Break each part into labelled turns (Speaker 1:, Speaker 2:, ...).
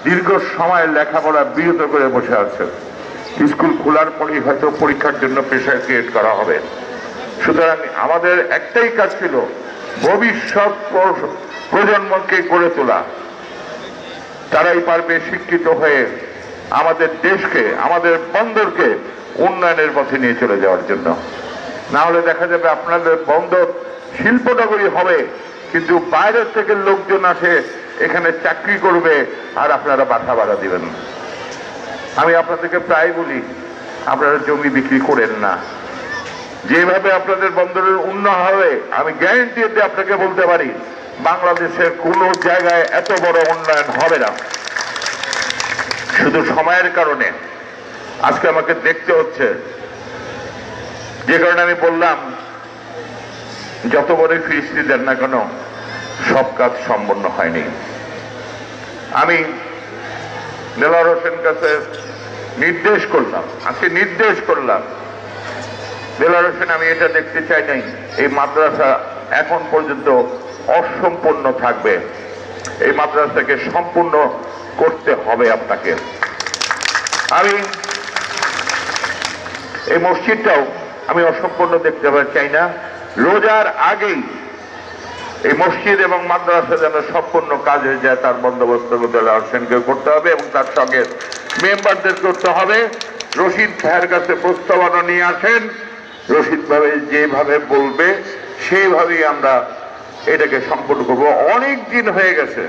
Speaker 1: দীর্ঘ সময় লেখাপড়া বিরত করে বসে আছেন। স্কুল খোলার পরেই হয়তো পরীক্ষার জন্য প্রেসার ক্রিয়েট করা হবে। সুতরাং আমাদের একটাই কাজ ছিল ভবিষ্যৎ প্রজন্মকে গড়ে তোলা। তারাই পারবে শিক্ষিত হয়ে আমাদের দেশকে, আমাদের বন্দরকে উন্নয়নের পথে নিয়ে চলে যাওয়ার জন্য। না হলে দেখা যাবে আপনাদের বন্দর শিল্পনগরী হবে, কিন্তু বাইরের থেকে লোকজন আসে এখানে চাকরি করবে আর আপনারা বাধা বাধা দিবেন। আমি আপনাদেরকে প্রায় বলি, আপনারা জমি বিক্রি করেন না। যেভাবে আপনাদের বন্দরের উন্নয়ন হবে, আমি গ্যারান্টি দিয়ে আপনাকে বলতে পারি বাংলাদেশের কোনো জায়গায় এত বড় উন্নয়ন হবে না। শুধু সময়ের কারণে আজকে আমাকে দেখতে হচ্ছে, যে কারণে আমি বললাম যত বড় ফিরিস্তি দেন না কেন সব কাজ সম্পন্ন হয়নি। আমি দেলোয়ার হোসেন কাছে নির্দেশ করলাম, দেলোয়ার হোসেন, আমি এটা দেখতে চাই নাই এই মাদ্রাসা এখন পর্যন্ত অসম্পূর্ণ থাকবে। এই মাদ্রাসাকে সম্পূর্ণ করতে হবে আপনাকে। আমি এই মসজিদটাও আমি অসম্পূর্ণ দেখতে চাই না। রোজার আগেই এই মসজিদ এবং মাদ্রাসা যেন সম্পূর্ণ কাজ হয়ে যায় তার বন্দোবস্ত দেলোয়ার হোসেনকে করতে হবে এবং তার সঙ্গে মেম্বারদের করতে হবে। রশিদ ভাইয়ের কাছে প্রস্তাবনা নিয়ে আসেন, রশিদ ভাই যেভাবে বলবে সেইভাবেই আমরা এটাকে সম্পূর্ণ করবো। অনেক দিন হয়ে গেছে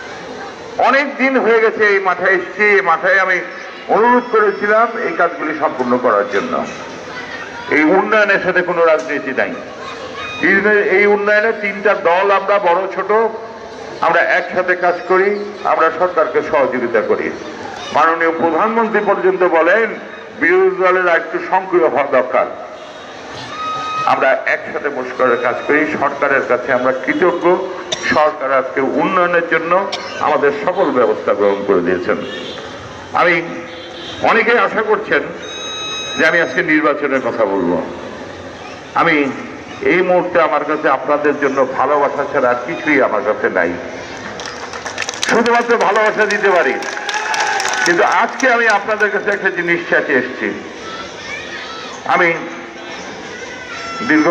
Speaker 1: এই মাথায় এসেছি। এই মাথায় আমি অনুরোধ করেছিলাম এই কাজগুলি সম্পূর্ণ করার জন্য। এই উন্নয়নের সাথে কোনো রাজনীতি নাই। এই উন্নয়নে তিনটা দল, আমরা বড় ছোট, আমরা একসাথে কাজ করি, আমরা সরকারকে সহযোগিতা করি। মাননীয় প্রধানমন্ত্রী পর্যন্ত বলেন বিরোধী দলের একটু সক্রিয় হওয়া দরকার। আমরা একসাথে বসে করে কাজ করি। সরকারের কাছে আমরা কৃতজ্ঞ, সরকার আজকে উন্নয়নের জন্য আমাদের সকল ব্যবস্থা গ্রহণ করে দিয়েছেন। আমি অনেকেই আশা করছেন যে আমি আজকে নির্বাচনের কথা বলবো। আমি এই মুহূর্তে আমার কাছে আপনাদের জন্য ভালোবাসা ছাড়া আর কিছুই আমার কাছে নাই। শুধুমাত্র ভালোবাসা দিতে পারি, কিন্তু আজকে আমি আপনাদের কাছে একটা জিনিস চাইতে এসেছি। আমি দীর্ঘ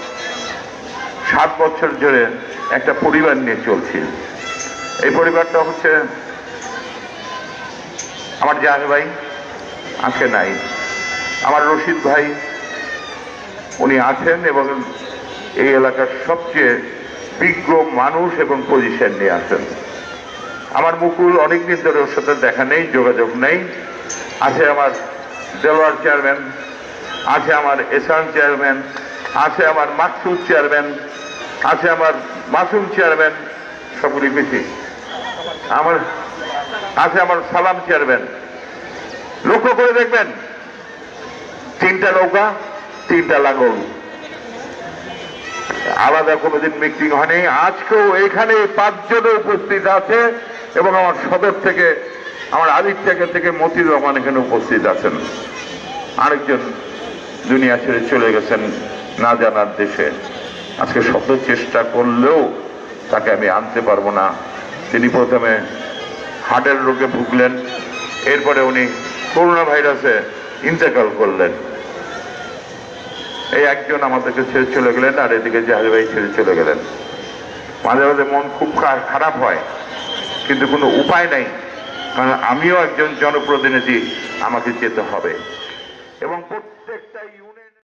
Speaker 1: 7 বছর ধরে একটা পরিবার নিয়ে চলছি। এই পরিবারটা হচ্ছে আমার জাহের ভাই আজকে নাই, আমার রশিদ ভাই উনি আছেন এবং এই এলাকার সবচেয়ে বিজ্ঞ মানুষ এবং পজিশন নিয়ে আছেন। আমার মুকুল অনেকদিন ধরে ওর সাথে দেখা নেই, যোগাযোগ নেই। আছে আমার দেলোয়ার চেয়ারম্যান, আছে আমার এসান চেয়ারম্যান, আছে আমার মাকসুদ চেয়ারম্যান, আছে আমার মাসুম চেয়ারম্যান, সবগুলি বেশি আমার আছে, আমার সালাম চেয়ারম্যান। লক্ষ্য করে দেখবেন 3টা নৌকা 3টা লাঙ্গল, আলাদা কোনোদিন মিটিং হয়নি। আজকেও এখানে 5 জন উপস্থিত আছে এবং আমার সদর থেকে, আমার আদিত্য থেকে মতিউর রহমান এখানে উপস্থিত আছেন। আরেকজন দুনিয়া ছেড়ে চলে গেছেন না জানার দেশে। আজকে শত চেষ্টা করলেও তাকে আমি আনতে পারবো না। তিনি প্রথমে হার্টের রোগে ভুগলেন, এরপরে উনি করোনা ভাইরাসে ইন্তেকাল করলেন। এই একজন আমাদেরকে ছেড়ে চলে গেলেন, আর এদিকে জাহের ভাই ছেড়ে চলে গেলেন। মাঝে মাঝে মন খুব খারাপ হয়, কিন্তু কোনো উপায় নাই, কারণ আমিও একজন জনপ্রতিনিধি, আমাকে যেতে হবে। এবং প্রত্যেকটা